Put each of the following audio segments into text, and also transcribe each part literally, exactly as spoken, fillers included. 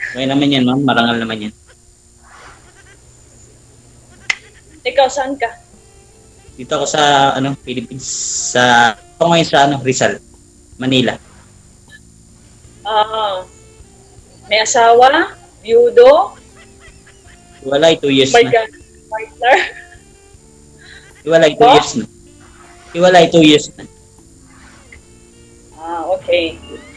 Okay naman yan, ma'am. Marangal naman yan. Ikaw, saan ka? Dito ako sa, ano, Philippines. Sa, ako ngayon sa, ano, Rizal, Manila. Ah, may asawa? Byudo? Iwalay, two years My na. God, partner? Iwalay, two Oh? years na. Iwalay, two years na. Ah, okay.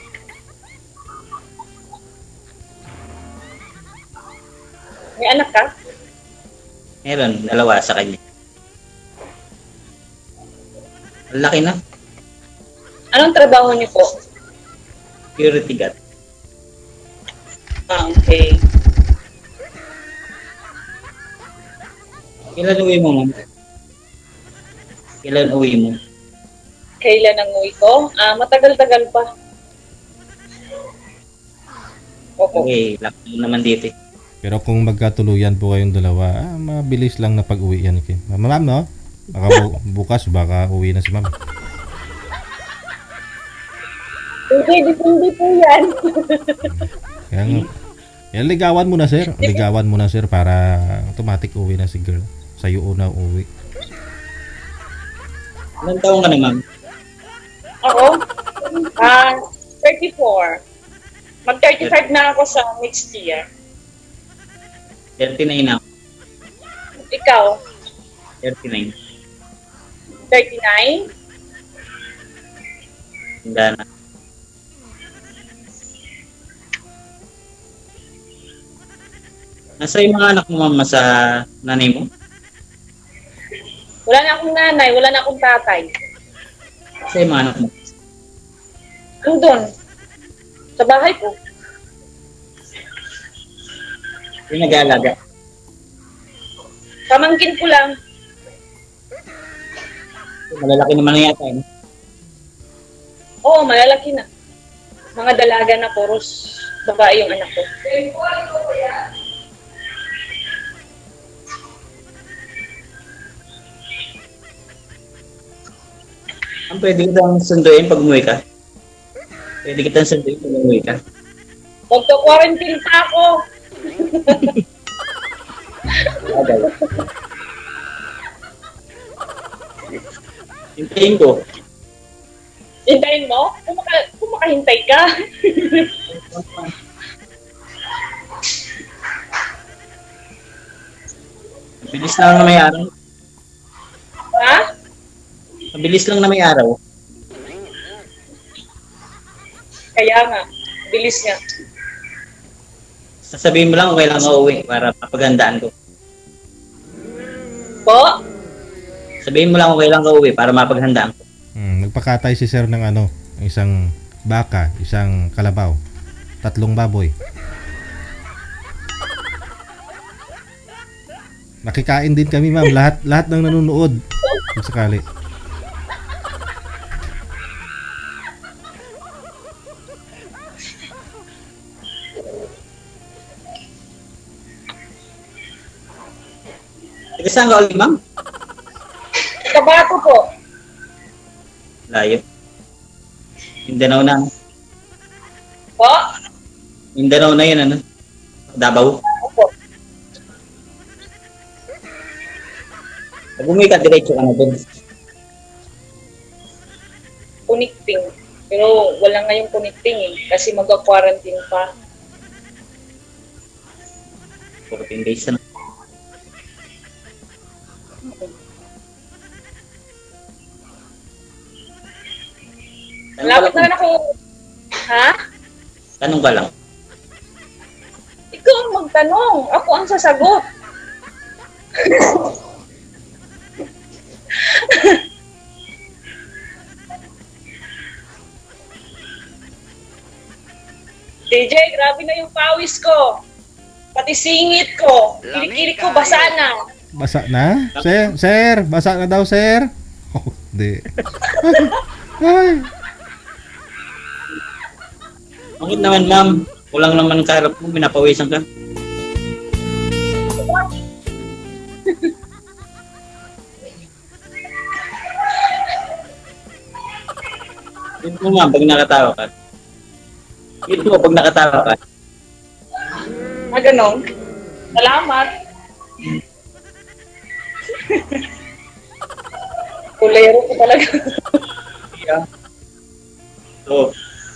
May anak ka? Meron, dalawa sa kanya. Ang laki na. Anong trabaho niyo po? Security guard. Ah, okay. Kailan uwi mo, ma'am? Kailan uwi mo? Kailan ang uwi ko? Ah, matagal-tagal pa. Opo. Okay, laki naman dito eh. Pero kung magkatuluyan po kayong dalawa, ah, mabilis lang na pag-uwi yan. Okay? Ma'am, no? Baka bu- bukas, baka uwi na si ma'am. Hindi, depende po yan. Kaya nga, yan, ligawan mo na, sir. Ligawan mo na, sir, para automatic uwi na si girl. Sa'yo una uwi. Ilan taong ka na, ma'am? Ako? Ah, thirty-four. Mag-thirty-five na ako sa next year. thirty-nine na ako. Ikaw? thirty-nine. thirty-nine? Handa na. Nasa yung mga anak mo, ma'am, sa nanay mo? Wala na akong nanay, wala na akong tatay. Nasa yung mga anak mo? Andun. Sa bahay ko. Yung nag-aalaga. Pamangkin ko lang. Malalaki naman na yata, eh. Oo, malalaki na. Mga dalaga na puros babae yung anak ko. Ang pwede kitang sunduin pag umuwi ka? Pwede kitang sunduin pag umuwi ka? Magka-quarantine pa ako. Agad. Hintayin ko. Hintayin mo? Kung, maka, kung makahintay ka. Mabilis lang na may araw. Ha? Mabilis lang na may araw. Kaya nga. Bilis niya. Sasabihin mo lang kung kailan ka uwi para papagandaan ko. Po? Sabihin mo lang kung kailan ka uwi para mapaghandaan ko. Hmm, nagpakatay si sir ng ano, isang baka, isang kalabaw, tatlong baboy. Nakikain din kami, ma'am. Lahat lahat ng nanonood. Kung sakali. Taga saan ka ulit, ma'am? Kabato po. Layo. Mindanao na. Po? Mindanao na yun, ano? Davao. Opo. Pag umuwi ka, diretso ka na doon. Connecting. Pero wala ngayong connecting eh. Kasi magka-quarantine pa. fourteen days na. Tanong ka Malapit na lang. rin ako. Ha? Tanong ka lang. Ikaw ang magtanong. Ako ang sasagot. T J, grabe na yung pawis ko. Pati singit ko. Kilikili ko basa na. Basa na? Sir, sir, basa na daw, sir. Oh, di. Ay. Bakit naman, ma'am? Kulang naman karap mo, pinapawisan ka. Yun mo, ma'am, pag nakatawa ka. Yun mo, pag nakatawa ka. Ah, ganon. Salamat. Kulero ko talaga. Yeah. So,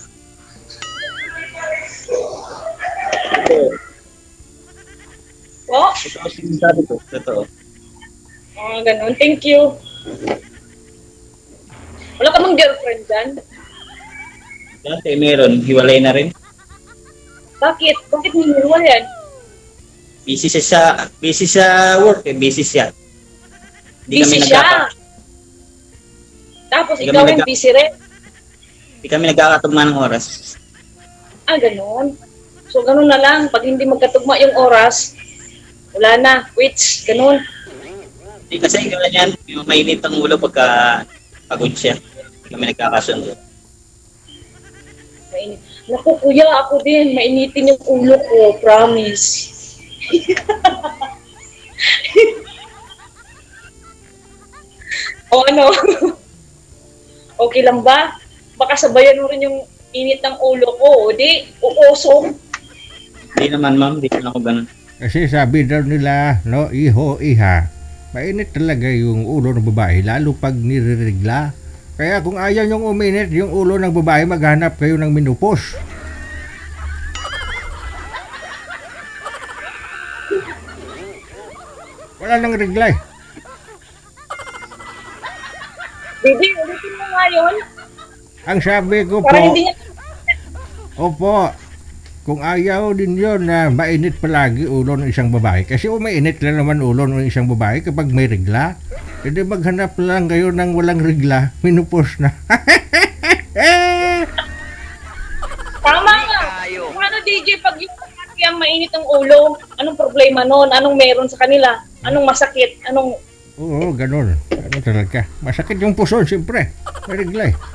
ito, Oh, ito ang sinasabi ko. Totoo. ah, ganon. Thank you. Wala ka bang girlfriend dyan? Dati meron, hiwalay na rin. Bakit? Bakit niniwal yan? Busy siya sa, busy sa work eh, busy siya. Hindi kami Busy siya. nagkaka, Tapos Hindi ikaw kami rin nagka- busy rin. hindi kami nagkakatugma ng oras. Ah, ganon. So, ganon na lang. Pag hindi magkatugma yung oras, wala na. Quits. Ganon. Hindi kasi ganyan, yung mainit ang ulo pagka pagod siya. Hindi kami nagkakasundo. Mainit. Naku, kuya, ako din. Mainitin yung ulo ko. Promise. O ano? Okay lang ba? Baka sabayan mo rin yung init ng ulo ko. O di, uusok. Hindi naman ma'am, hindi naman ako ganun. Kasi sabi daw nila, no, iho, iha, mainit talaga yung ulo ng babae, lalo pag niriregla. Kaya kung ayaw nyong uminit yung ulo ng babae, maghanap kayo ng menopause. Wala nang regla eh. Baby, ulitin mo nga yun. Ang sabi ko po, Para hindi niya... opo, kung ayaw din yun na mainit palagi ulo ng isang babae, kasi umainit lang naman ulo ng isang babae kapag may regla, hindi maghanap lang kayo ng walang regla, menopause na. Tama nga. Kung ano, D J, pag yung ang mainit ang ulo, anong problema nun? Anong meron sa kanila? Anong masakit? Anong... Oo, ganun. Ano talaga. Masakit yung puso, siyempre. May regla eh.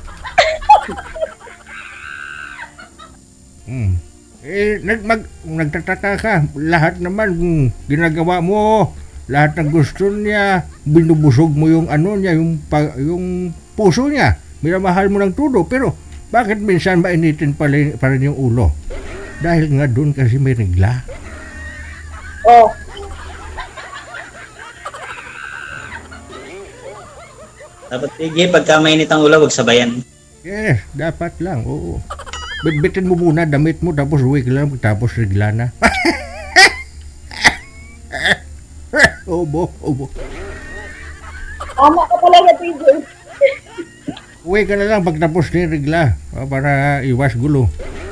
Hmm. Eh, nag, mag, nagtataka ka. Lahat naman mm, ginagawa mo. Lahat ng gusto niya, binubusog mo yung ano niya, yung, pa, yung puso niya. Minamahal mo ng todo. Pero, bakit minsan mainitin pa rin, pa rin yung ulo? Dahil nga doon kasi may regla. Oh. Dapat D J, pagka mainit ang ulo, wag sabayan. Yes, dapat lang, oo. Bitbitin mo muna damit mo, tapos uwi ka lang, tapos regla na. Obo, obo. Tama ka pala na, D J. Uwi ka na lang pagtapos ni regla, ah, para iwas gulo.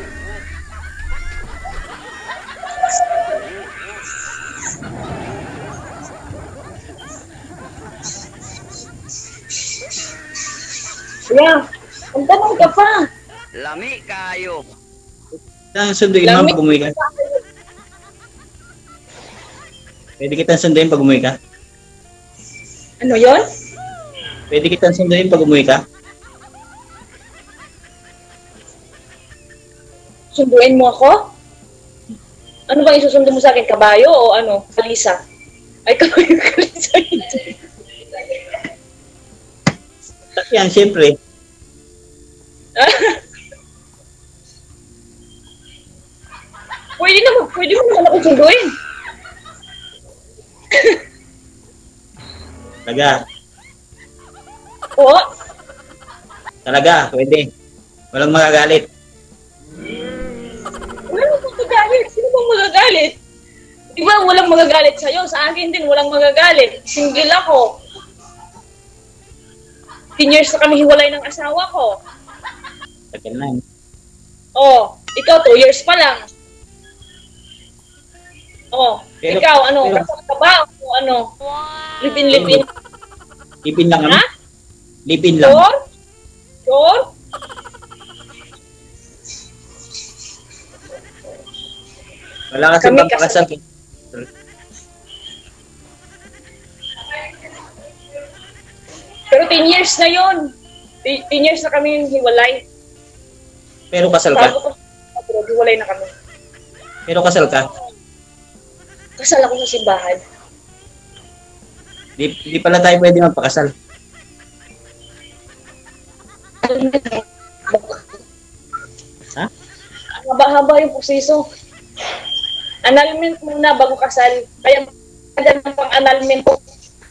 Yeah. Ang tanong ka pa. Lami kayo. Kitang sunduin ma'am Lamig. pag umuwi ka. Pwede kitang sunduin pag umuwi ka. Ano yon? Pwede kitang sunduin pag umuwi ka. Sunduin mo ako? Ano bang isusundo mo sa akin? Kabayo o ano? Kalisa? Ay, kabayo, kalisa. Yan, siyempre. Pwede naman, pwede mo naman ako sunduin. Talaga. Oo. Talaga, pwede. Walang magagalit. Walang magagalit. Sino bang magagalit? Di ba walang magagalit sa'yo? Sa akin din, walang magagalit. Single ako. ten years na kami hiwalay ng asawa ko. Tagal na yun. Oh, ikaw two years pa lang. Oh, Pero- ikaw ano, pero- kasal ka ba? O ano? Lipin-lipin. Lipin lang kami. Ha? Lipin lang. Sure? Sure? Wala kasi Kami bang pakasal. Pero ten years na yun. ten years na kami hiwalay. Pero kasal ka. Bago ko, pero hiwalay na kami. Pero kasal ka. Kasal ako sa simbahan. Di, di pala tayo pwede magpakasal. Ha? Haba-haba yung proseso. Annulment muna bago kasal. Kaya maganda ng pang-annulment ko.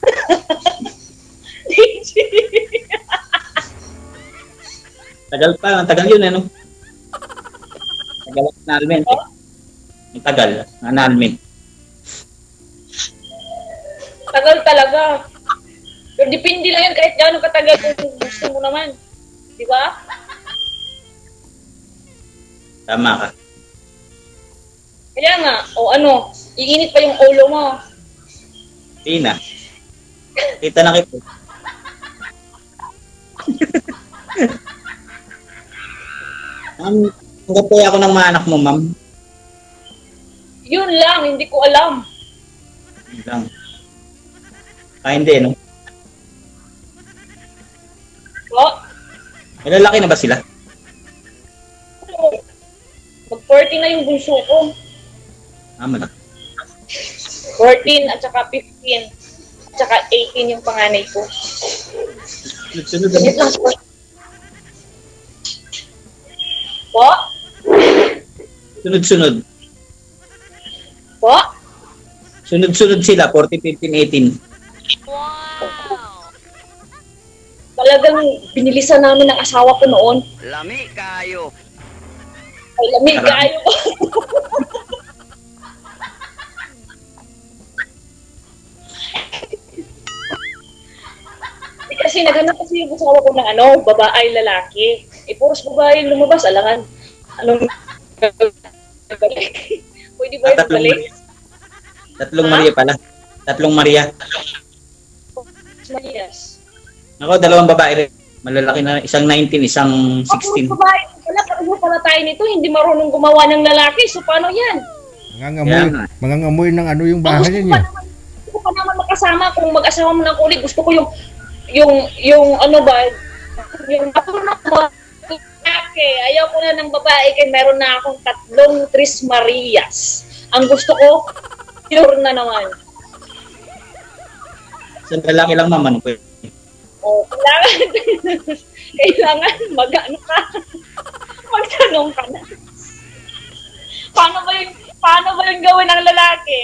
D J. Tagal pa, ang tagal yun, ano? Tagal ang annulment. Eh. Ang tagal, annulment. Tagal talaga. Pero depende lang yan kahit gaano katagal kung gusto mo naman. Di ba? Tama ka. Kaya nga, o ano, iinit pa yung ulo mo. Hindi na. Kita na kita. Ma'am, tanggap kaya ako ng mga anak mo, ma'am. Yun lang, hindi ko alam. Yun lang. Ah, hindi, no? O, May lalaki na ba sila? mag-forty na yung bunso ko. Ah, malaki. fourteen at saka fifteen. At saka eighteen yung panganay ko. Sunod-sunod Wait lang, ano? sir. Po? Sunod-sunod. Po? Sunod-sunod sila, forty, fifteen, eighteen. Talagang binilisan namin ng asawa ko noon. Lami kayo. Ay, lamig kayo ko. Eh, kasi naghanap kasi yung asawa ko ng ano, babae, lalaki. Eh, puros babae lumabas, alangan. Anong pwede ba yung Tatlong balik? Maria. Tatlong Ha? Maria pala. Tatlong Maria. Marias. Ako, dalawang babae rin. Malalaki na, isang nineteen, isang sixteen. Ako, babae pala, paano pala tayo nito, hindi marunong gumawa ng lalaki. So, paano yan? Mangangamoy, Kaya nga. mangangamoy ng ano yung Ang bahay gusto ko niya. pa naman, gusto ko pa naman makasama kung mag-asawa mo ng kulit. Gusto ko yung, yung, yung ano ba, yung marunong mo, lalaki. Ayaw ko na ng babae kaya meron na akong tatlong Tris Marias. Ang gusto ko, pure na naman. Sa lalaki lang, ma'am, ano po yun? O, kailangan, kailangan mag-ano ka, magtanong ka na. Paano ba yung, paano ba yung gawin ng lalaki?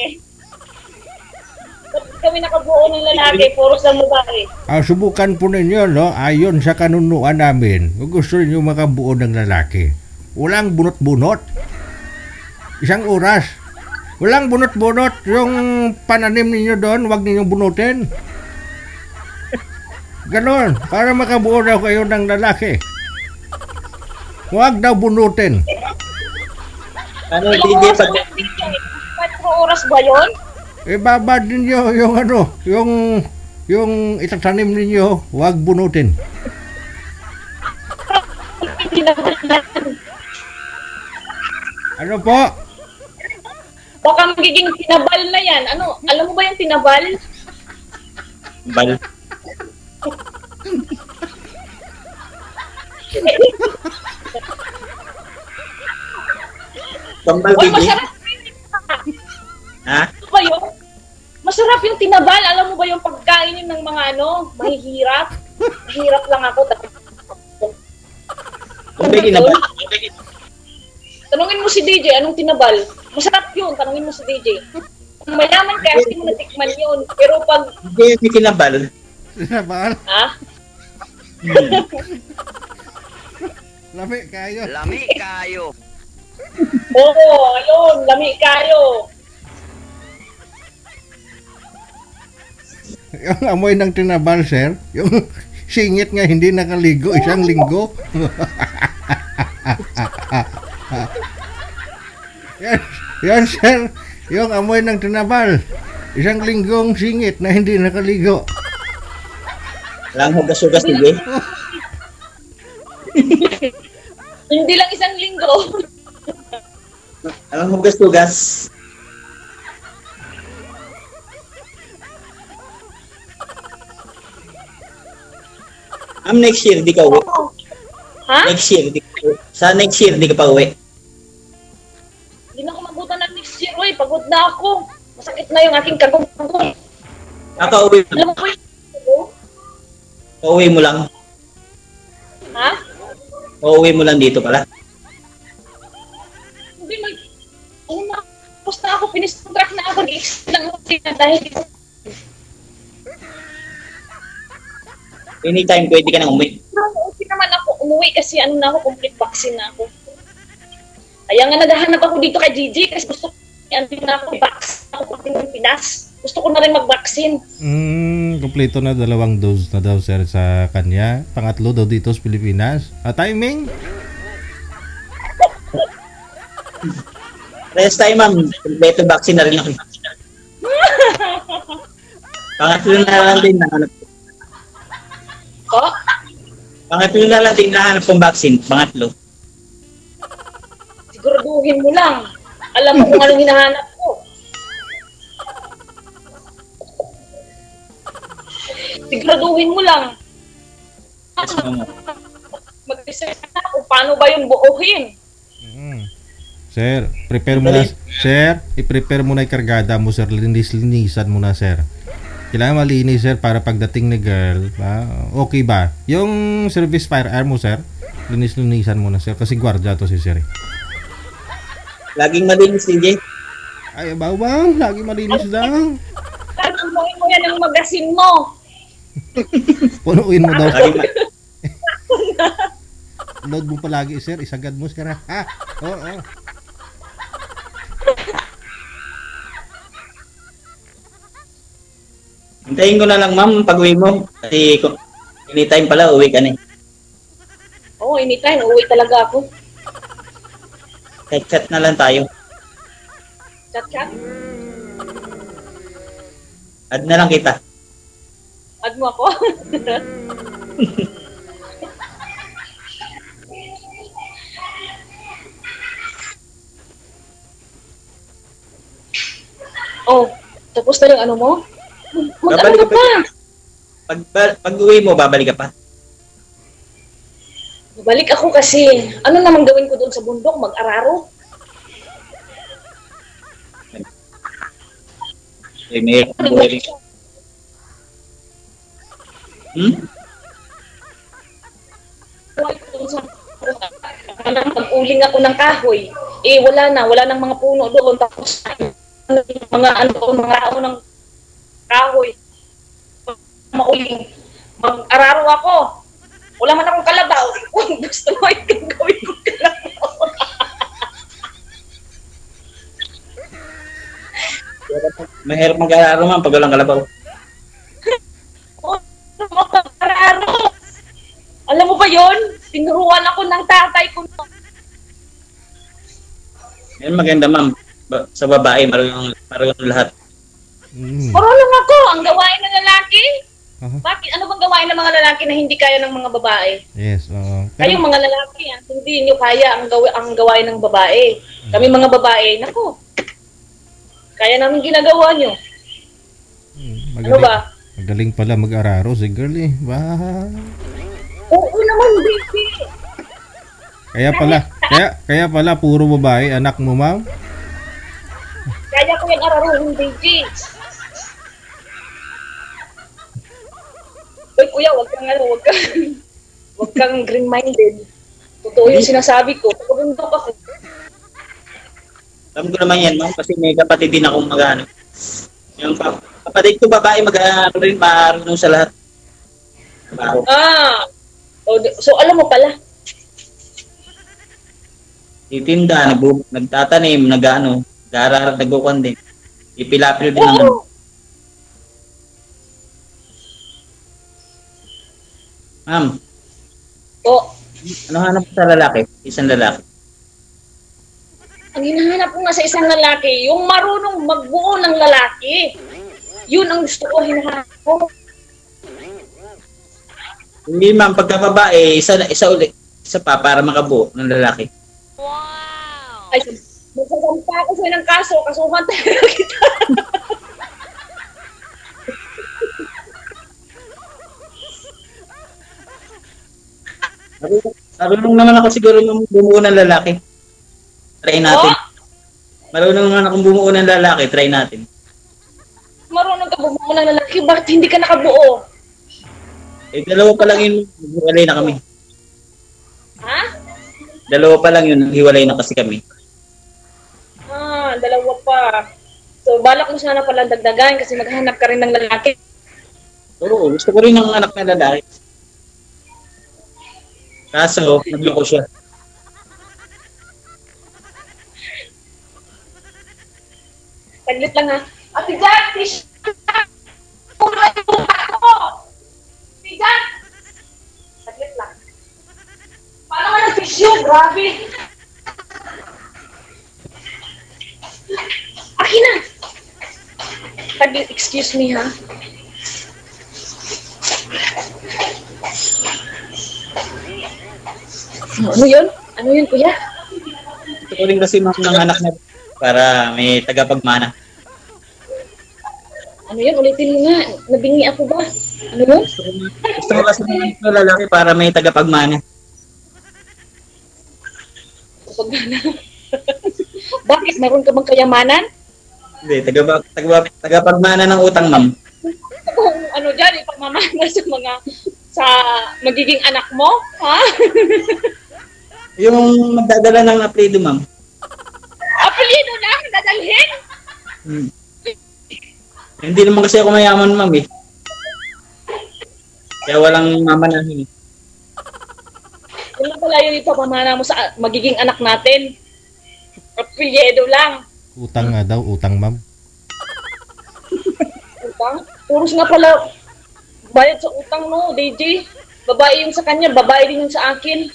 Ba't kami nakabuo ng lalaki, puro sa babae? Ah, subukan po ninyo, no? Ayon sa kanunuan namin, kung gusto niyo makabuo ng lalaki, walang bunot-bunot. Isang oras. Walang bunot-bunot. Yung pananim ninyo doon, wag ninyong bunutin. Ganon, para makabuo daw kayo ng lalaki. Huwag daw bunutin. Ano, Ilang D J, oras pag... ba yun? Patro oras ba yun? Ibabad ninyo yung ano, yung yung itatanim ninyo, huwag bunutin. Hindi naman. Ano po? Baka magiging tinabal na yan. Ano, alam mo ba yung tinabal? Bal. Pambal, Uy, D J? masarap. Ha? Ano ba yun? Masarap yung tinabal. Alam mo ba yung pagkain yun ng mga ano, mahihirap? Mahirap lang ako. Ano ba yung inabal? Tanungin mo si D J, anong tinabal? Masarap yun, tanungin mo si D J. Kung mayaman ka, hindi mo natikman yun. Pero pag, Hindi, may kinabal. Sinabal? ha? Lami kayo. Lami kayo. Oo, ayun, lami kayo. Yung amoy ng tinabal, sir. Yung singit nga hindi nakaligo isang linggo. yan, yan, sir. Yung amoy ng tinabal. Isang linggong singit na hindi nakaligo. Lang hugas-hugas, D J. Hindi lang isang linggo. Alang hugas-hugas. Am next year, di ka uwi. Ha? Next year, di ka uwi. Sa next year, di ka pa uwi. Hindi na ako mabutan ng next year. Uy, pagod na ako. Masakit na yung aking kagong-kagong. Kakauwi mo. Alam mo ko yun? Pauwi mo lang. Ha? Pauwi mo lang dito pala. Hindi, mag... Ano na? Tapos na ako ako, finish-contract na ako, di-extend lang ako sila dahil dito. Anytime pwede ka nang umuwi. Okay naman ako umuwi kasi ano na ako, complete vaccine na ako. Kaya nga naghahanap ako dito kay Gigi kasi gusto ko, ano na ako, vaccine ako pati ng Pinas. Gusto ko na rin mag-vaccine. Mm, kompleto na dalawang dose na daw sir sa kanya. Pangatlo daw dito sa Pilipinas. Ah, timing? Last time, ma'am, kompleto vaccine na rin ako. Pangatlo na lang din nahanap ko. Oh? Pangatlo na lang din nahanap kong vaccine. Pangatlo. Siguraduhin mo lang. Alam mo kung anong hinahanap ko. Siguraduhin mo lang. Yes, ma'am. Mag-research na kung paano ba yung buuhin. Mm. Sir, prepare mo na. Sir, i-prepare mo na yung kargada mo sir. Linis-linisan mo na sir. Kailangan malinis sir para pagdating ni girl. Ba? Okay ba? Yung service firearm mo sir, linis-linisan mo na sir. Kasi gwardiya to si sir. Laging malinis, D J. Ay, baw bang? Lagi malinis lang. Tanungin mo yan ang magasin mo. Punuin mo daw. Laging ma- Load mo palagi sir. Isagad mo sir. Ha? Oo. Oh, oh. Hintayin ko na lang, ma'am, pag-uwi mo. Kasi kung anytime pala, uwi ka na eh. Oo, oh, anytime. Uuwi talaga ako. Chat-chat na lang tayo. Chat-chat. Add na lang kita. Add mo ako. Oh, tapos na yung ano mo? Mag-ano Babalik ka ka pa? Pag, ba- pag-uwi mo, babalik ka pa. Balik ako kasi, ano naman gawin ko doon sa bundok? Mag-araro? Eh, may buhay rin. Hmm? Mag-uling ako ng kahoy. Eh, wala na. Wala nang mga puno doon. Tapos, mga ano doon, mga rao ng kahoy. Mauling. Mag-araro ako. Wala man akong kalabaw. Kung gusto mo, ikang gawin ko kalabaw. Mahirap mag-alaro, ma'am, pag walang kalabaw. Mag-araro. Alam mo ba yon? Tinuruan ako ng tatay ko. Yan maganda, ma'am. Ba- sa babae, marunong, marunong lahat. Mm. Marunong ako. Ang gawain ng lalaki. Aha. Bakit? Ano bang gawain ng mga lalaki na hindi kaya ng mga babae? Yes, oo. Kayong Pero, mga lalaki, ah, hindi nyo kaya ang, gawi, ang gawain ng babae. Kami mga babae, naku, kaya namin ginagawa nyo. mm, Ano magaling, ba? magaling pala mag-araro si girl eh. Ba? Oo naman, baby. Kaya pala, kaya, kaya pala puro babae anak mo, ma'am. Kaya ko yung araruhin, baby. Uy, kuya, wag kang ano, wag kang, wag kang green-minded. Totoo yung sinasabi ko. Pagkabundok ako. Alam ko naman yan, ma'am, kasi may kapatid din akong mag-ano. Yung pa- kapatid ko babae, mag-ano rin, marunong sa lahat. Trabaho. Ah, o, di- so alam mo pala. Titinda, nagbu- nagtatanim, nag-ano, nag-aaral, nagbukuan din. Ipilapil din ng ano. Oo. Ma'am, O, ano hanap sa lalaki? Isang lalaki. ang hinahanap ko nga sa isang lalaki, yung marunong magbuo ng lalaki. Yun ang gusto ko, hinahanap ko. Hindi, ma'am, pagka babae, isa, isa uli, isa pa para makabuo ng lalaki. Ay, magsasampa ako sa'yo ng kaso, kasuhan talaga kita. Marunong, marunong naman ako siguro yung bumuo ng lalaki. Try natin. Oh, Marunong naman akong bumuo ng lalaki, try natin. marunong ka bumuo ng lalaki, bakit hindi ka nakabuo? Eh, dalawa pa lang yun, hiwalay na kami. Ha? Dalawa pa lang yun, hiwalay na kasi kami. Ah, dalawa pa. So, balak mo sana pala dagdagan kasi maghanap ka rin ng lalaki. Oo, gusto ko rin ng anak na lalaki. Kaso, nagloko siya. Taglit lang ha. Ate Jack, fish! Pura yung lupa ko! Ate Jack! Taglit lang. Paano nga nag-fish yun? Grabe! Akin na! Taglit, excuse me ha. Ano yun? Ano yun, kuya? Gusto ko rin kasi ng ng anak na para may tagapagmana. Ano yun? Ulitin mo nga. Nabingi ako ba? Ano yun? Gusto ko, gusto ko kasi ng anak na lalaki para may tagapagmana. Pagmana. Bakit? Meron ka bang kayamanan? Hindi, tagapag, tagapag, tagapagmana ng utang, ma'am. Kung ano dyan, ipagmamana sa mga sa magiging anak mo? Ha? Yung magdadala ng apelido, ma'am. Apelido lang? Dadalhin? Hmm. Hindi naman kasi ako mayaman, ma'am, eh. Kaya walang mamanahin. Yun lang pala yung ipapamana mo sa magiging anak natin. Apelyido lang. Utang nga daw, utang ma'am. Utang? Puros nga pala bayad sa utang, no, D J. Babae yung sa kanya, babae din yung sa akin.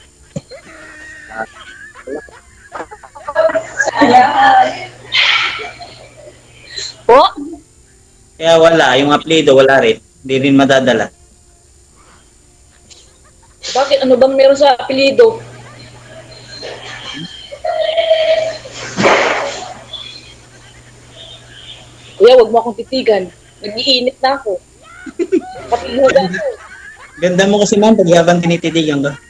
Po? Kaya wala, yung apelido, wala rin. Hindi rin madadala. Bakit? Ano bang meron sa apelido? Kuya, wag mo akong titigan. Nag-iinit na ako. Patinuda ako. Ganda mo kasi, ma'am, pag habang tinititigan ka.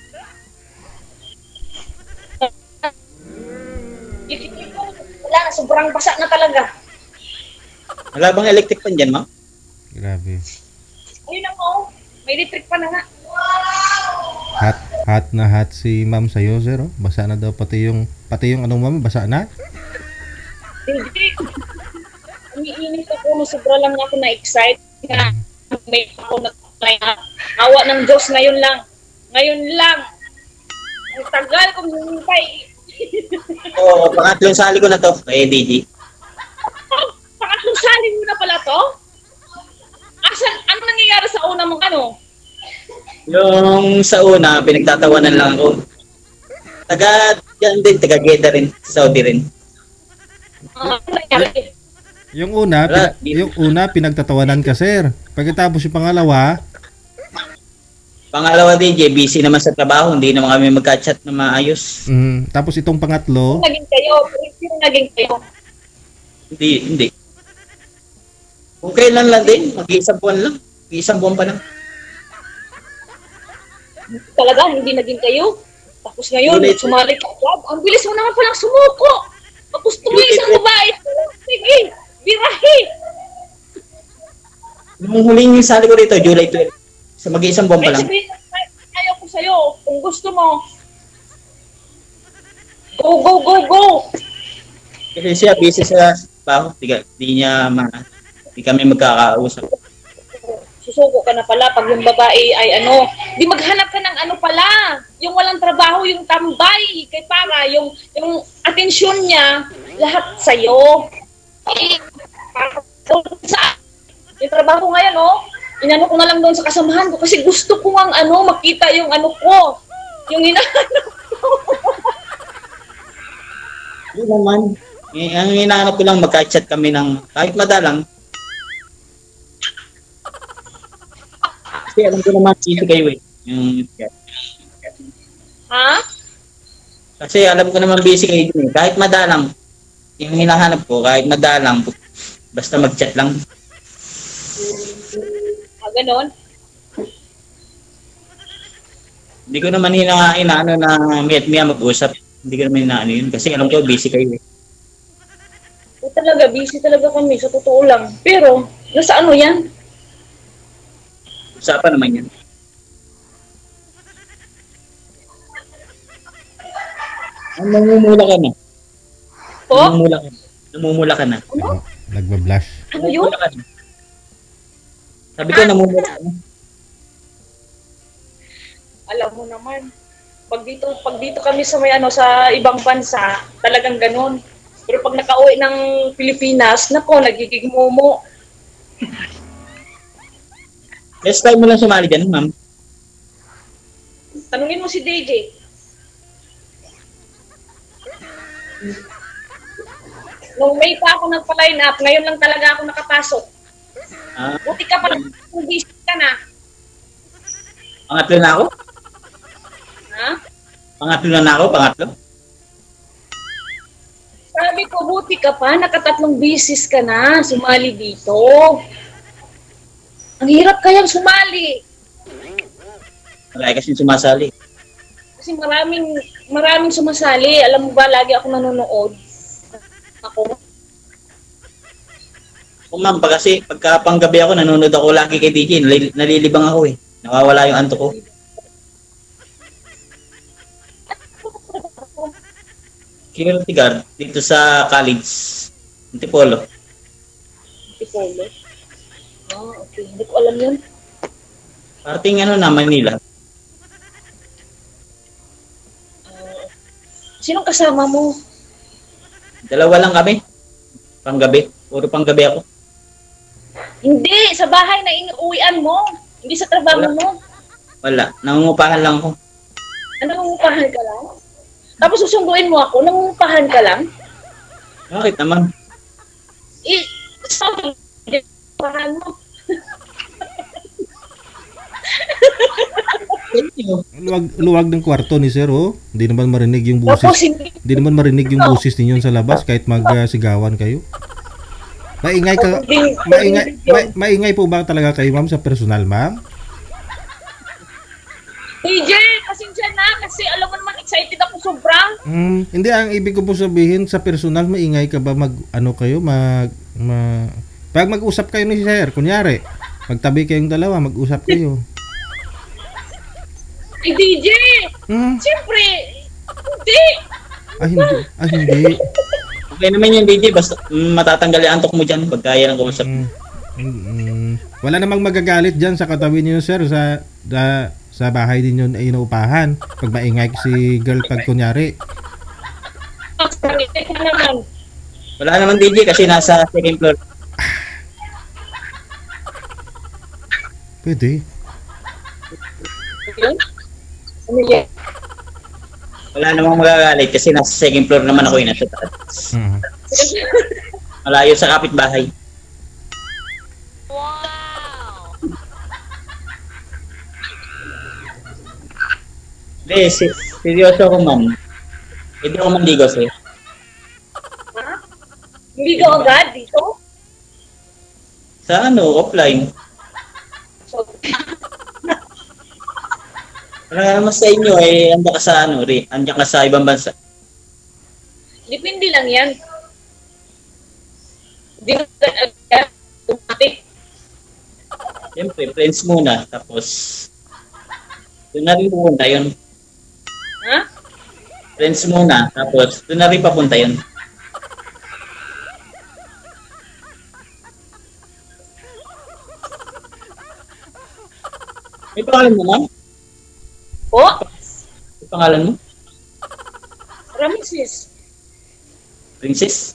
Wala na, sobrang basa na talaga. Wala bang electric pan dyan, ma'am? Grabe. Ayun na mo, may electric pa na nga. Hot, hot na hot si ma'am sa'yo, sir. Oh. Basa na daw pati yung, pati yung anong ma'am, basa na? Hindi. Umiinit ako, no, sobra lang ako na-excite na may ako na awa ng Diyos ngayon lang. Ngayon lang. Ang tagal kong hinintay. Oo, pangatlong sali ko na to, kay D J. Oh, pangatlong salin mo na pala to? Asan, ano nangyayari sa una mong ano? Yung sa una, pinagtatawanan lang ako. Taga, yan din, taga Jeddah rin, sa Saudi rin. Uh, ano nangyayari? Yung una, Wala, pina- yung una pinagtatawanan ka, sir. Pagkatapos yung pangalawa, Pangalawa, D J, busy naman sa trabaho, hindi naman kami magka-chat na maayos. mm, tapos itong pangatlo, Naging kayo, yung naging kayo. Hindi, hindi. Kung kailan lang din, mag-iisang buwan lang. Mag-iisang buwan pa lang. Talaga, hindi naging kayo. Tapos ngayon, Ulit. sumali ka agad. Ang bilis mo naman palang sumuko. Tapos mo yung isang babae. Sige, birahi. Nung huling sali ko rito, July twelfth. Sa mag-iisang buwan pa Ay, lang. sabihin, ay- ayaw ko sa'yo. Kung gusto mo, go, go, go, go. Kasi siya, busy sa trabaho. Di, ka- di niya ma... Di kami magkakausap. Susuko ka na pala pag yung babae ay ano. Di maghanap ka ng ano pala. Yung walang trabaho, yung tambay. Kay para, yung, yung atensyon niya, lahat sa'yo. Eh, para sa yung trabaho ngayon, oh, inano ko na lang doon sa kasamahan ko kasi gusto ko ang ano, makita yung ano ko. Yung inaano ko. Yun naman. Eh, ang inaanap ko lang, magka-chat kami ng kahit madalang. Kasi alam ko naman, busy kayo eh. Yung, Ha? kasi alam ko naman busy kayo dun eh. Kahit madalang, yung hinahanap ko, kahit madalang, basta mag-chat lang. Ah, ganon? Hindi ko naman hina, inaano na miyat miya mag-usap. Hindi ko naman inaano yun. Kasi alam ko, busy kayo eh. O talaga, busy talaga kami, sa totoo lang. Pero, nasa ano yan? Usapan naman yan. Ang mangumula ka na. Po? Mangumula ka na. Namumula ka na. Ano? Nagbablush. Ano yun? Namumula ka na. Sabi ko, namumula ka na. Alam mo naman, pag dito, pag dito kami sa may ano sa ibang bansa, talagang ganun. Pero pag nakauwi ng Pilipinas, nako, nagiging momo. Next time mo lang sumali dyan, ma'am. Tanungin mo si D J. Nung May pa ako nagpa-line up, ngayon lang talaga ako nakapasok. Ah, Buti ka pa, kung busy ka na. pangatlo na ako? Ha? Pangatlo na, na ako? Pangatlo? Sabi ko, buti ka pa, nakatatlong bisis ka na, sumali dito. Ang hirap kayang sumali. Wala kasi sumasali. Kasi maraming, maraming sumasali. Alam mo ba, lagi ako nanonood. Ako. Kung ma'am, pag kasi pagka panggabi ako, nanonood ako lagi kay D J. Nalil- nalilibang ako eh. Nawawala yung anto ko. Security guard dito sa college. Antipolo. Tipolo. Ah, okay. Hindi ko alam yun. Parting ano na, Manila. Ah, sinong kasama mo? Dalawa lang kami. Panggabi. Puro panggabi ako. Hindi, sa bahay na inuuwian mo. Hindi sa trabaho Wala. mo. Wala. Nangungupahan lang ako. Ano, nangungupahan ka lang? Tapos susunduin mo ako, nangungupahan ka lang? Bakit naman? Eh, sorry. Nangungupahan mo. Thank you. Luwag, luwag ng kwarto ni sir, oh. Hindi naman marinig yung Tapos busis. hindi. Hindi naman marinig yung busis ninyo sa labas kahit magsigawan kayo. Maingay ka, Hindi- maingay, ma- maingay po ba talaga kayo, ma'am, sa personal, ma'am? D J, pasensya na kasi alam mo naman excited ako sobra. Hmm, hindi, ang ibig ko po sabihin sa personal, maingay ka ba mag, ano kayo, mag, ma, pag mag-usap kayo ni sir, kunyari, magtabi kayong dalawa, mag-usap kayo. Eh, D J, Hmm, siyempre, hindi. ah, hindi, ah, hindi. Okay naman yung D J. Basta mm, matatanggal yung antok mo dyan pag kaya ng kausap. Hmm, hmm, wala namang magagalit dyan sa katabi niyo, sir, sa, sa, sa bahay ninyo na inuupahan. Pag maingay si girl pag kunyari. Sorry, teka naman. Wala naman D J kasi nasa second floor. Pwede. Yun? Ano yan? Wala namang magagalit kasi nasa second floor naman ako yung nasa taas. Hmm. Malayo sa kapitbahay. Hindi, si- seryoso ako ma'am. Hindi ako manligo sa'yo. Ha? Hindi ka agad dito? Sa ano, offline. So, Wala naman sa inyo eh, andyan ka sa ano, rin, andyan ka sa ibang bansa. depende lang yan. Hindi na agad. Automatic. Siyempre, friends muna, tapos doon na rin pupunta yun. Ha? Friends muna, tapos doon na rin papunta yun. May pangalan mo ma'am? Po? May pangalan mo? Ramses. Princess?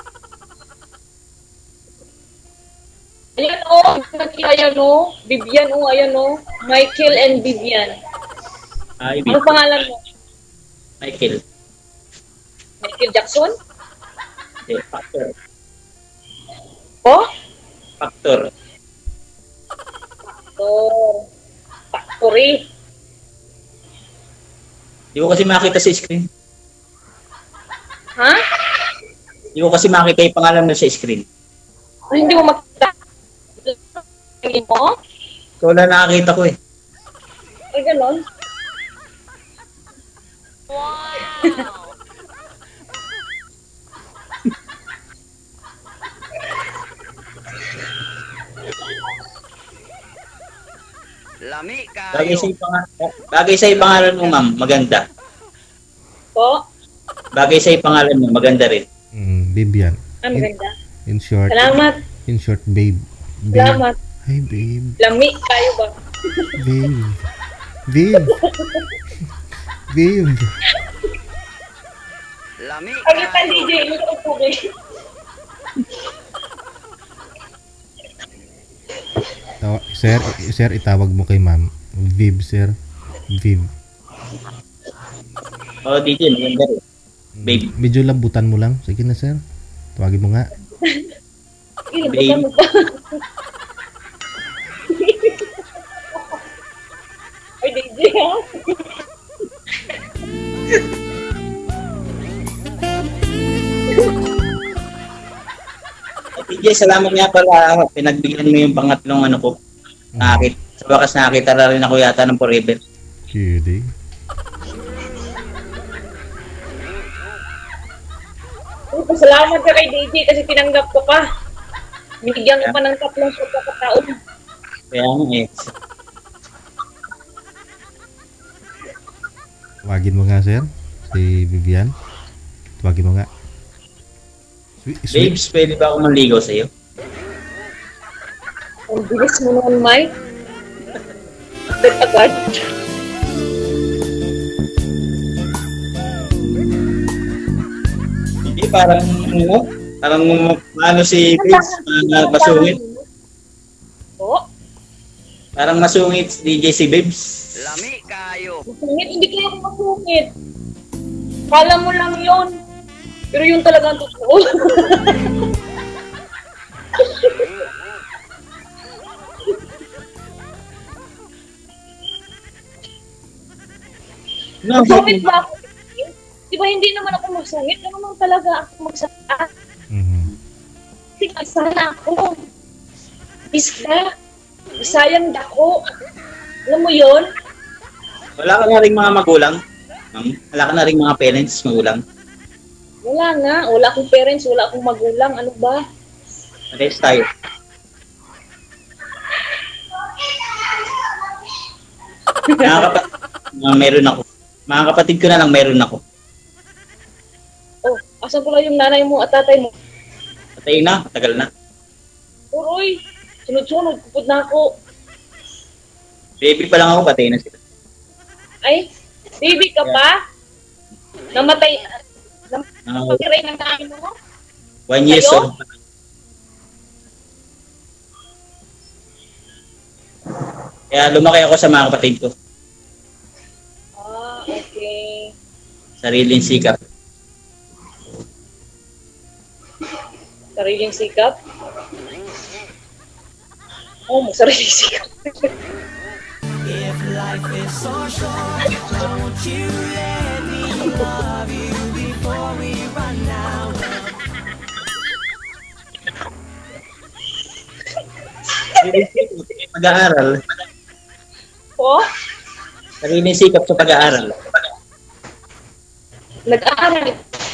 Ayan o, oh, ayan o, oh. Vivian o, oh, ayan o. Oh. Michael and Vivian. Ay, Ano pangalan mo? Michael. Michael Jackson? Eh, Factor. Po? Factor. Factor. Factory. Hindi ko kasi makita sa screen. Ha? Hindi ko kasi makita yung pangalan mo sa screen. Ay, hindi mo makita. Tingin mo? So, wala nakakita ko eh. Ay, ganon. Lami Bagay kayo. sa yung pangalan, bagay sa yung pangalan mo, ma'am. Maganda. Po? Bagay sa yung pangalan mo, maganda rin. Hmm, Bibian. Ang In, ganda. in short, Salamat. in short, babe. Babe. Salamat. Hi, babe. Lami kayo ba? Babe. Babe. Babe. Lami Ang itan D kayo. J, ito ko tubig. Tawa, sir, sir, itawag mo kay ma'am. Viv, sir. Viv. Oh, D J, maganda rin. Babe. Medyo lambutan mo lang. Sige na, sir. Tawagin mo nga. Inibutan mo pa. Ay, D J ha? D J, salamat nga pala. Pinagbigyan mo yung pangatlong ano ko. Nakakit. Sa wakas nakakita na rin ako yata ng forever. Kidding. Oh, salamat ka kay D J kasi tinanggap ko pa. Binigyan ko pa ng tatlong pagkakataon. Kaya nga eh. Tawagin mo nga, sir. Si Vivian. Tawagin mo nga. Sweet, sweet. Babes, pwede ba ako manligaw sa'yo? Ang bilis mo naman, Mike. Agad-agad. Hindi, parang ano? Parang ano si Babes, uh, masungit. Oo. Parang masungit D J si Babes. Lami kayo. Masungit, hindi kaya ako masungit. Kala mo lang yun. Pero yun talaga ang totoo. No, Masungit ba ako? Di ba hindi naman ako masungit? Ano naman talaga ako magsalita? Mhm. Kasi sana ako. Isda. Sayang dako. Alam mo yun? Wala ka na rin mga magulang? Ma'am? Wala ka na rin mga parents, magulang? Wala nga. Wala akong parents, wala akong magulang. Ano ba? Rest tayo. Mga kapatid, uh, meron ako. Mga kapatid ko na lang meron ako. Oh, asan pala yung nanay mo at tatay mo? Patay na, matagal na. Uroy, sunod-sunod, kupod na ako. Baby pa lang ako, patay na sila. Ay, baby ka pa? Namatay, Uh, namatay ng nanay mo? one years Kayo? old. Kaya lumaki ako sa mga kapatid ko. Ah, okay. Sariling sikap. Sariling sikap? Oh, may sariling sikap. If life is so short, won't you let me love you before we run out? Sariling sikap sa pag-aaral. Oh, Sariling sikap sa pag-aaral. nag-aaral.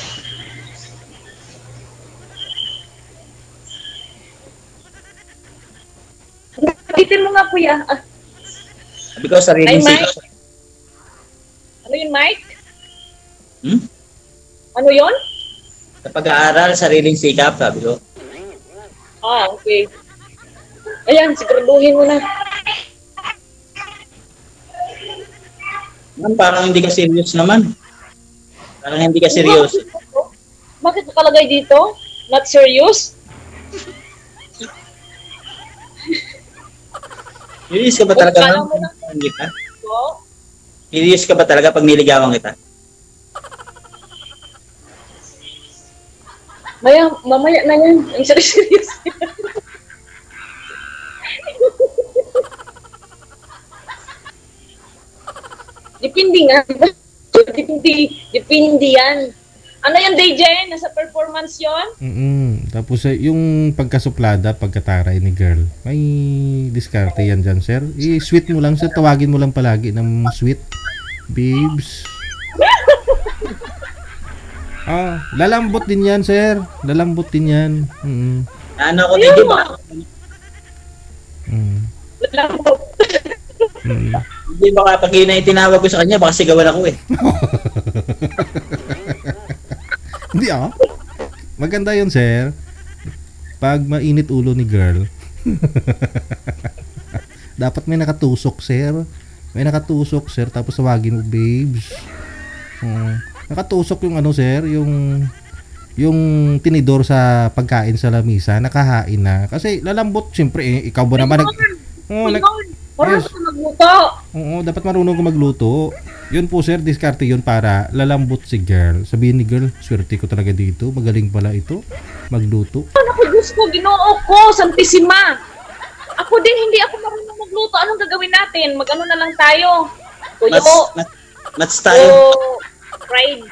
Nakitin mo nga, kuya. Ah, Sabi ko, sariling Ay, Mike? sikap. ano yun, Mike? Hmm? Ano yun? Sa pag-aaral, sariling sikap, sabi ko. Ah, okay. Ayan, siguraduhin mo na. Ma'am, parang hindi ka serious naman. Parang hindi ka serious. Bakit nakalagay dito? Not serious? Serious ka ba talaga, Kala ma'am? mo lang. Pag kita? Oh, Serious ka ba talaga pag niligawan kita? maya, mamaya na yan. Ang serious. Depende nga. Depende, depende yan. Ano yan, D J? Nasa performance yon? Mm-mm. Tapos eh, yung pagkasuplada, pagkataray ni girl, may diskarte yan dyan, sir. I-sweet mo lang, sir. Tawagin mo lang palagi ng sweet. Babes. Ah, lalambot din yan, sir. Lalambot din yan. Mm-mm. Ano ako, hindi ba? Mm. Wala ko. Mm. Hindi ba kapag yun na itinawag ko sa kanya, baka sigawan ako eh. Hindi ah. maganda yun, sir. Pag mainit ulo ni girl, dapat may nakatusok, sir. May nakatusok, sir. Tapos tawagin mo, babes. Uh, nakatusok yung ano, sir. Yung yung tinidor sa pagkain sa lamisa. Nakahain na. Kasi lalambot, siyempre, eh, ikaw ba naman? Nag, oh, nag, Marunong yes. ka magluto. Oo, dapat marunong ka magluto. Yun po, sir, diskarte yun para lalambot si girl. Sabihin ni girl, swerte ko talaga dito. Magaling pala ito. Magluto. Ako gusto, ginoo ko, Santissima. Ako din, hindi ako marunong magluto. Anong gagawin natin? Mag-ano na lang tayo? Tuyo. Mats, mats, mats tayo. O fried.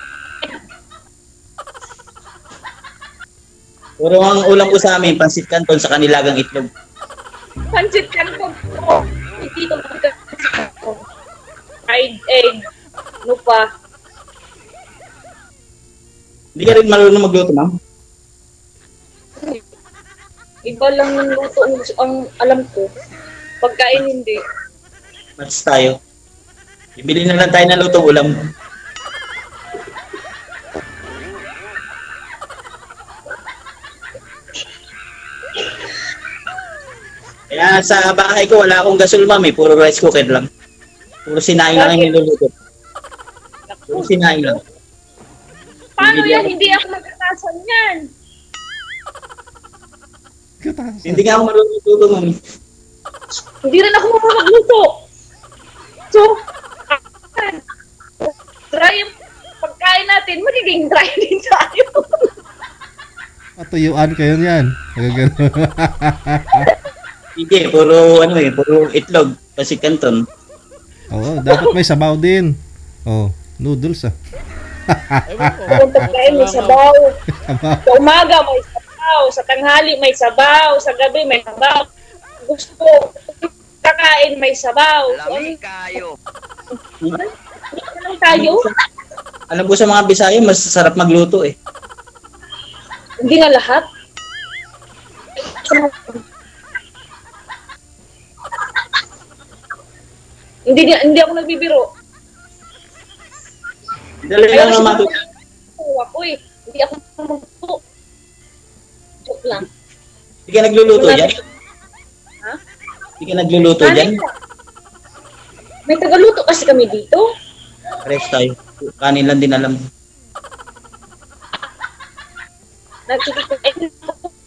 Puro ang ulam ko sa amin, pansit canton sa kanilagang itlog. Pancit canton po. Hindi ito magkakasin. Fried egg. Ano pa? Hindi ka rin marunong magluto, ma'am? Iba lang ng luto ang, ang alam ko. Pagkain hindi. Mats tayo. Bibili na lang tayo ng lutong ulam. Kaya sa bahay ko, wala akong gasol, ma'am, eh. Puro rice cooker lang. Puro sinaing lang yung niluluto. Puro sinaing lang. Paano yan? Hindi ako magkatasan yan. Katasan. Hindi nga ako marunong magluto, ma'am. Hindi rin ako marunong magluto. So, dry yung pagkain natin, magiging dry din tayo. Patuyuan kayo niyan. Magagano. Hindi, puro ano eh, puro itlog, pansit canton. Oo, dapat may sabaw din. Oh, noodles ah. Kung pagkain may sabaw. Sabaw. Sa umaga may sabaw, sa tanghali may sabaw, sa gabi may sabaw. Gusto ko, kakain may sabaw. Lami kayo. Ano lang tayo? Alam ko sa mga Bisaya, mas sarap magluto eh. Hindi nga lahat. Hindi hindi ako nagbibiro. Dali lang Ayaw naman. kasi ako eh. Hindi ako magluto. Joke lang. Hindi ka nagluluto dyan? Ha? Hindi ka nagluluto dyan? Kanin ka. May tagaluto kasi kami dito. Pares tayo. Kanin lang din alam. Nagkikita.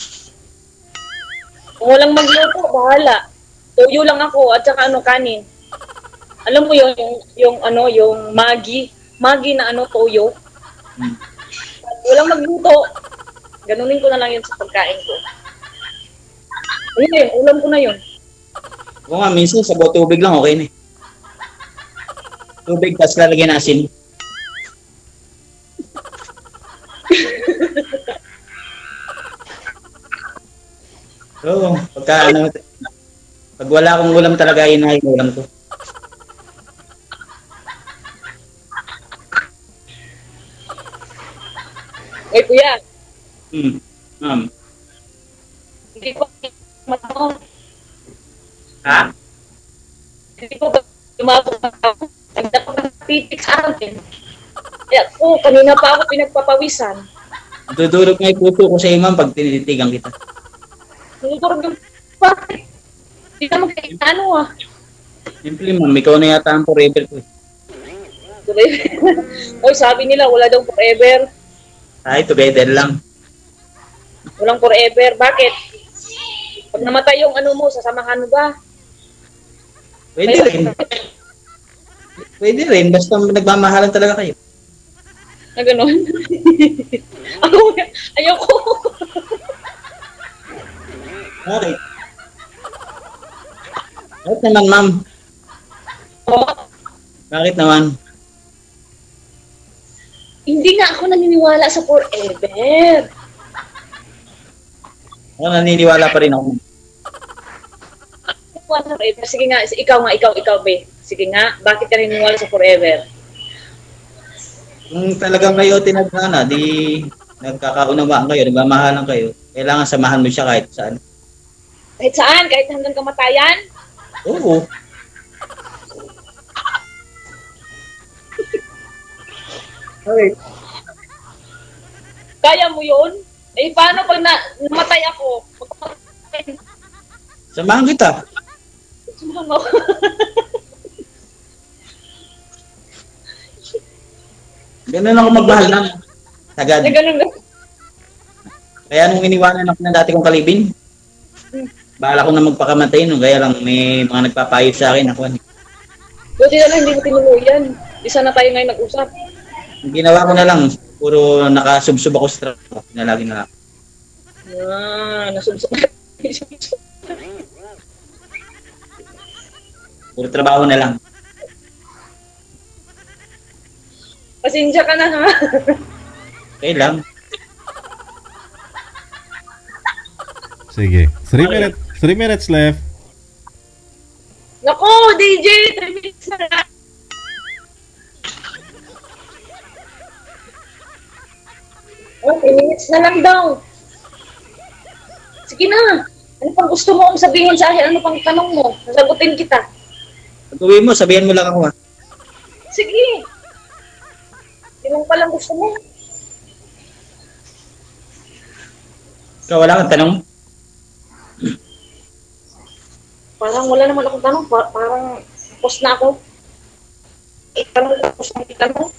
Kung walang magluto, bahala. Tuyo lang ako at saka ano kanin. Alam mo yung, yung, yung ano, yung Maggi. Maggi na ano, toyo. Hmm. Walang magluto. Ganunin ko na lang yun sa pagkain ko. Ayun na yun, ulam ko na yun. Oo nga, minsan sa tubig lang okay na eh. Tubig, tapos lalagyan ng asin. Oo, pagka ano, pag wala akong ulam talaga, yun na yung ulam ko. Eh, kuya, Hmm, ma'am. hindi ko matang. Ha? Hindi ko ba lumabot na ako. Hindi ako nagtitik sa akin. Kaya ako, kanina pa ako pinagpapawisan. Dudurog nga yung puso ko sa iyo, ma'am, pag tinitigan kita. Nagturog yung bakit? Hindi naman kayo ano ah. Simple, ma'am, ikaw na yata ang forever ko eh. Oy, sabi nila, wala daw forever. Ay, together lang. Walang forever. Bakit? Pag namatay yung ano mo, sasamahan mo ba? Pwede rin. Pwede rin, basta nagmamahalan talaga kayo. Na gano'n? Ako, ayoko. Okay. Bakit naman, ma'am? Oh, Bakit naman? hindi nga ako naniniwala sa forever. Ako naniniwala pa rin ako. Naniniwala sa forever. Sige nga, ikaw nga, ikaw, ikaw, be. Sige nga, bakit ka naniniwala sa forever? Kung talagang kayo tinagana, di nagkakaunawaan kayo, nagmamahalan kayo, kailangan samahan mo siya kahit saan. Kahit saan, kahit hanggang kamatayan? Oo. Okay. Kaya mo yun? Eh, paano pag na, namatay ako? Samahan kita. Sumama ako. Ganun ako magmahal ng sagad. Na ganun na. Kaya nung iniwanan ako ng dati kong kalibin, bahala ko na magpakamatay no, kaya lang may mga nagpapayo sa akin ako. Buti na lang, hindi mo tinuluyan. Isa na tayo ngayon nag-usap. Ang ginawa ko na lang, puro nakasubsob ako sa trabaho na lagi na lang. Ah, nasubsub. Puro trabaho na lang. Pasensya ka na ha. Okay lang. Sige. Three minutes, three minutes left. Naku, D J, three minutes na lang. Oh, three minutes na lang daw. Sige na. Ano pang gusto mo kong sabihin sa akin? Ano pang tanong mo? Sasagutin kita. Pag uwi mo, sabihan mo lang ako ha. Sige. Ilang pa lang gusto mo? Ikaw wala kang tanong? Parang wala naman akong tanong. Pa- parang post na ako. Itanong ko post na itanong.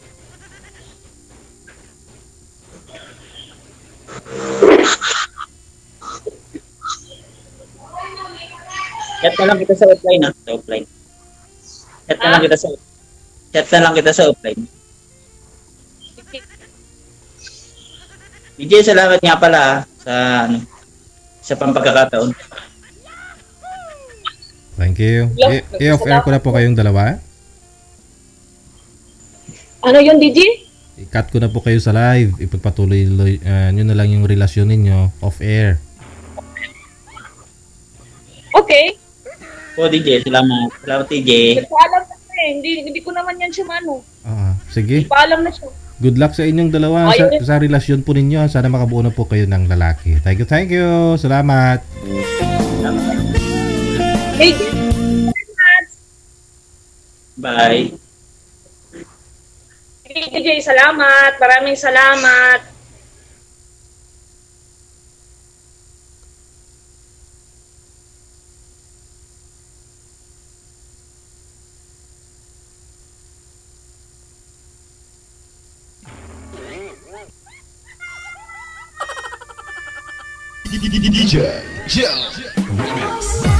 Chat na lang kita sa offline ha. Sa offline. Chat na lang Ah? kita sa Chat na lang kita sa offline. D J, salamat nga pala ha, sa ano sa pampagkakataon. Thank you. Yeah, I- I-off air ko na po kayong dalawa. Ano yun, D J? I-cut ko na po kayo sa live. Ipagpatuloy uh, nyo na lang yung relasyon ninyo off air. Okay. Po D J, salamat. Salamat D J. Nagpaalam na siya eh. Hindi, hindi ko naman yan siya mano. Ah, sige. Nagpaalam na siya. Good luck sa inyong dalawa sa, Ayun. sa relasyon po ninyo. Sana makabuo na po kayo ng lalaki. Thank you, thank you. Salamat. Thank you very much. Bye. D J, salamat. Maraming salamat. D J Joe Remix.